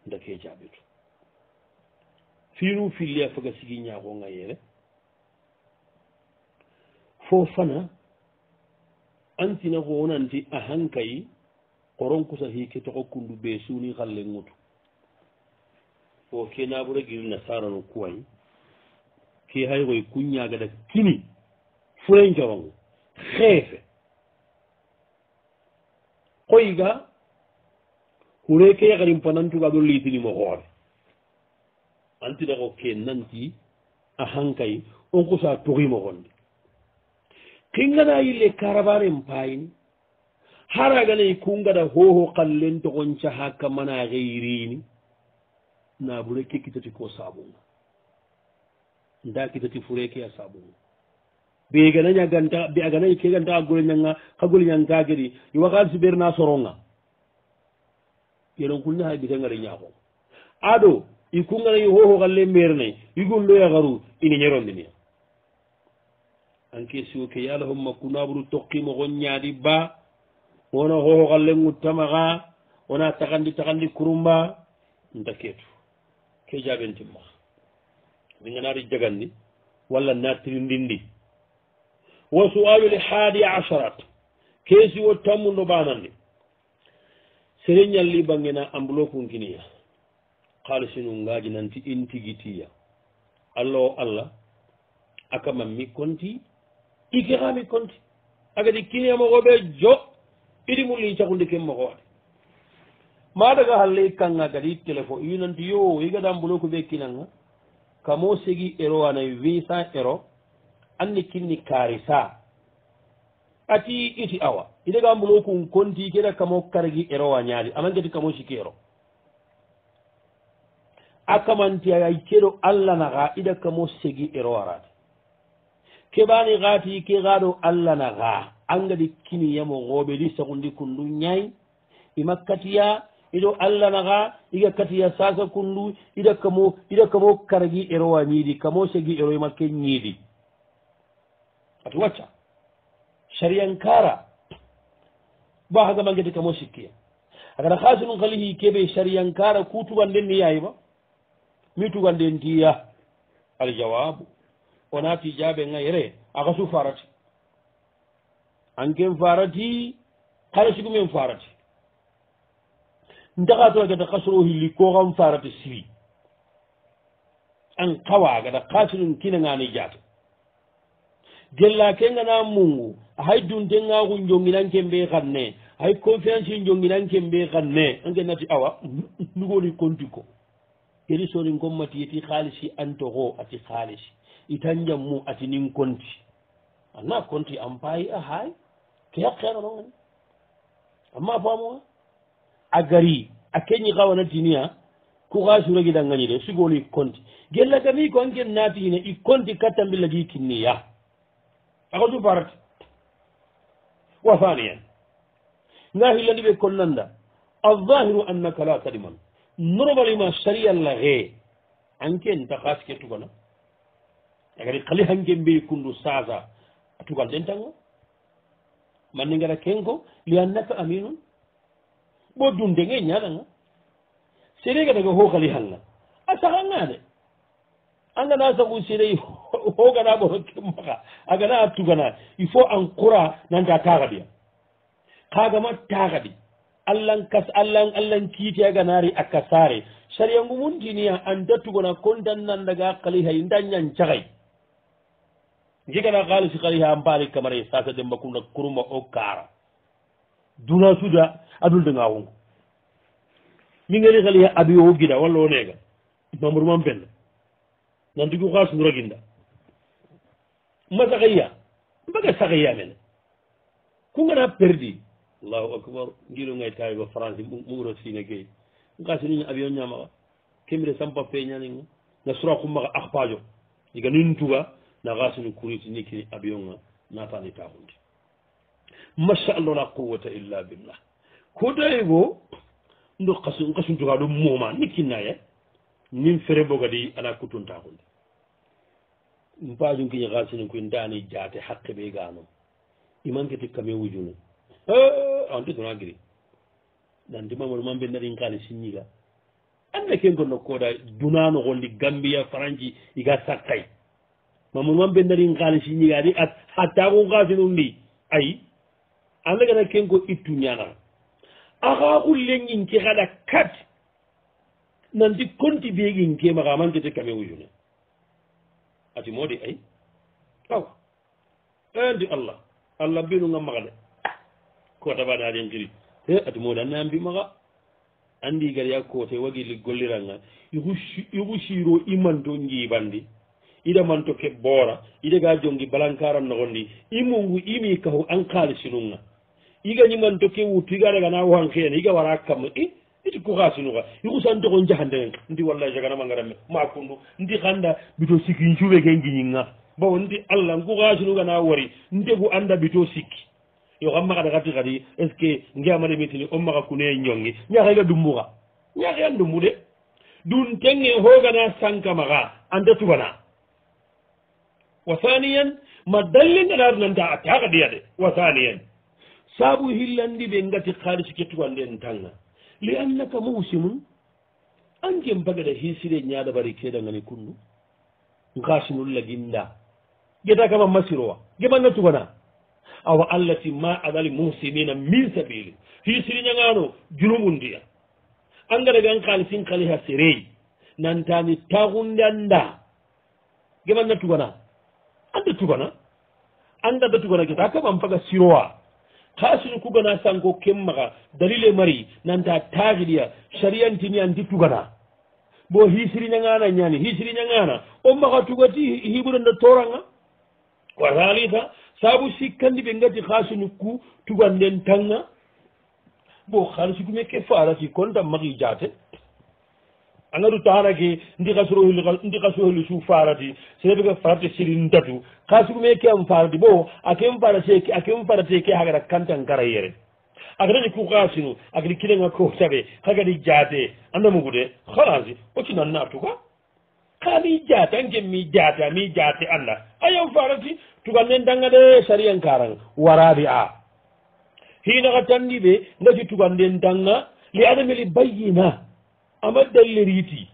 B: ndake jaɓetu fiinu filli a faga sigi ñaaxonga yere fo fana antina ko wonanti a hankayi koron kusa hike toxo kundu ɓe suuni xalle ŋutu o ke naɓure giri nasarano kuway ke hay koy kuñagada kini furen corongo xeefe koyga hure ke yaxarin panantuga ɗo liitinimo xoore antina ko ke nanti a hankay on kusa toximo xonde kingana yille karabaren payini haraganayi kungada hoho kallen togon caha kamana xeyrini naɓure ke kitati ko sabunga nda kitati fureke a sabunga ɓeganañaganta ɓe aganayi keganta a goleñanga xa goleñangagedi iwa xalisi ɓerna soronga yenon kulne hay ɓitengari ñaxo aɗo i kunganayi hoho kalle mbernayi igun loyaxaru ini ñerondinia anke siwo ke yala homma kunaɓuru tokkimoxon ñaadi ba wona hohoxalle ŋuttamaxa wona taxandi kurumba nta keetu ke jaɓentimmaxa minganari jagandi walla natirindindi wa sualu li hadi asarat ke siwo tammundo ɓanandi sere ñalli bangena amblokunkiniya xaalisinu ngaji nanti intigitiya allah o allah akamammi konti ike xami konti agadi kiniyamoxoɓe jo iɗi mulli cakundi ken moxowaɗe maɗaga halle kanga gadi téléphone yinanti yo yigadan buloku ɓe kinanga kamo segi euro anayi 800 euro anni kinni kaari sa ati iti awa idaga buloku konti keɗa kamo kargi euro a ñaadi amangeti kamo siki euro a kamanti ay keɗo allah naxa ida kamo segi euro arade keɓani xaati ke xaɗo allah naxa angadi kini yamo xoɓe di sagundi kundu ñayi ima katiya ido allah naxa iga katiya sasa kundu ida kamo karagi erowa ñiidi kamo segi ero ima ke ñiidi ati wacca sariyankara ba hagamangeti kamo sikkiya agata xasinum xalihi keɓe sariyankara ku tuganden ni yayiba mi tuganden tiya aljawabu onati jaɓenga yere axa su farati anken farati xara sigumen farati ndaxa to agata xasoro hilli koxan farati siri an xawa agata xasinum kinangani jate gella kengana mungu hay duntengaxu njonginanken ɓe xanne hay confiance njonginanken ɓe xanne anke nati awa ndugoni contiko yeri sonin kommati yeti xaalisi antoxo ati xaalisi itan jammu ati nin konti anna konti an payi a hay ke yakkeno noon amma famoa a gari a keñi xawana tiniya ku xa suragidangani de sigoni konti gellagami ko anken natine i konti kattambillagi kinniya axa su farati wa faniyan nga xillandi ɓe konnanda alzahiru annaka la tadiman normalement sharia laxe anken ta xas ke tugana agari xali hanke mbey kundu sasa a tugal den tanga manni ngara kenko li annaka aminun ɓo dundenge ñaɗanga serega daga ho xali hanga a saxanga de angana sagu serei hogana ɓoro ke maxa agana a tugana il faut en qura nanta taxaɗiya xagama taxaɗi allan kiiti aganari a kasare saria ngu muntiniya anta tugona kontan nan daga xali hay ndañan caxay jigana xaalisi xali ha mbaali camara sasa demba kuna kuruma o kaara duna suda aduldenga xungu mi ngeni xali ha abiyo o gida walla o neega mamadouman penda nantigu xa suraginda ma saxeya mbaga saxeya mene ku ngana perdi allahu akbar ngilo ngay tawigo france ɓuuro sine gueye nga siniña avion ñamaxa kemire sampa peñaninga na sura xummaxa axpajo iga nin tuga na xasini kuriti ni kini avion nga natani taxundi masha allah la quwata illa billah ko tawigo ndo nkasuntuga ɗo moma ni kinnaye nin fere bogadi ana kutun taxundi mpajum kiñi xasini koy ndani jate xaqe ɓe gano imanketi kame wujunu ante tona giri nanti mamadou man ɓe naɗin kaali siñiga anna ken gonno koda dunano gondi Gambia Faranji iga sakkay mamun man be ndari ngalisi ñigadi at hatta ko ngasinu ndi ay anda gana ken ko ittu ñana aga kullengi ci xada kat nanti konti beegi nke maga man kete kame wuyune ati modi ay aw andi Allah binu ngam maga de ko tabada den kiri ati modi anambi maga andi gar yakkote wagi li golliranga yugu shiro imanto njibandi ida manto ke bora ida ga jongi balankaran nogondi imungu imi kahu an khalisinunga iga nyimanto ke wutu iga daga na wan khene iga wara kam iti ko khasinuga yugu santo ko njahande ndi wallahi jaga na mangarame makundu ndi khanda bito sikki njube ke nginyinga bo ndi Allah ko khasinuga na wari ndegu anda bito sikki yo xam maxa daxati xadi est ce que ngeamane mitini o maxa kune ñongi ñaxayga dumbuxa ñaxeyan dumbu de dun tenge hoogana sanka maxa anta tugana wa thaniyan ma dallengaɗar nanta a taxadiya de wa thaniyan saabu hillandi ɓe ngati xaalis ke tuganden tanga li annaka musimun anken bagada hisire ñaɗabari kedangani kundu nxasinul laginda geta kama masirowa gemanna tugana awa allati ma adali muhsinina min sabili fi siriñagano junumundiya angara gan kalisin kaliha serey nantani tagunde anda gemanna tugana anda tugana geta kaman faga sirowa hasinu kugana sanko kemmaga dalile mari nanta tagidiya sariantini anti tugana bo hisiriñagana ñani hisiriñagana o maga tugati hiɓurenda toranga wa halita saabu sikkandi ɓe ngati hasinu ku tuganden tanga bo halisi kume ke farati konta magi jate angadu tahanake ndi kasohli su farati seɓe ke farate sirin tatu hasi kume ke am farati bo akem farate ke hagata kantan kara yere agadañi ku hasinu agadi kilenga ko taɓe hagadi jate andamugude halasi ocinanna tuga kami jate anke mi jate anda ayam farati tugannen danga de sariyan karang warabi a hina ka tandi be ngati tuganden danga li adameli bayyina ama dalleriti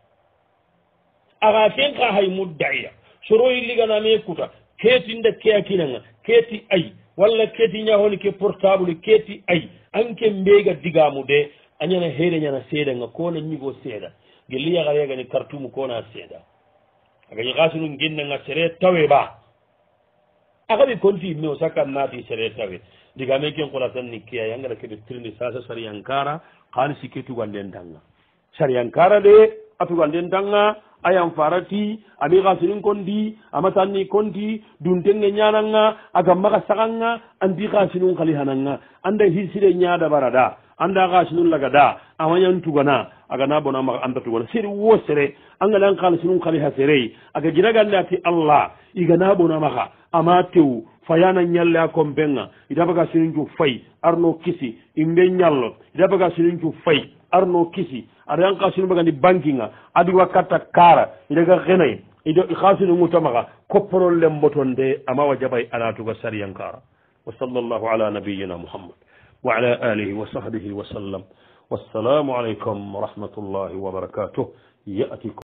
B: aga ken ka hay muddaiya soro ligana me kuta keti nda keakinanga keti ay walla keti nyahoni ke portable keti ay anke mbega digamu de anyana hele nyana seda nga kona nyigo seda gelli ya gare gani kartumu kona seda aga yi gasunu nginna nga sere tawe ba akaɓe konti me o sakkan naati sere tawe diga men ken kola tan ni kiya yangara keɓe tirndi sasa sariyankara haalisi ke tuganden tanga sariyankara de a tuganden tanga ayan farati ami hasinin kondi ama tanni konti duntenge ñananga aga maga saganga andi hasinun kalihananga anda hisire ñaada barada anda hasinun laga da amañan tugana aga na bona maga anda tugana seri wo sere angalan hasinun kaliha serey aga jiragande ati Allah igana bona maga ama tew fayana ñalle a kompenga idabaga sinincu fay arno kisi imbe ñallo idabaga sinincu fay arno kisi aɗa yanka sinu bagandi bankinga adi wakkata kara idaga xenay ido xasinu ngutamaxa kopporol lemboton de ama wa jabay anatuga sariyankara wa sallallahu ala nabiyina muhammad wa ala alihi wa sahbihi wa sallam wassalamu alaykum wa rahmatullahi wa barakatuh ya'tikum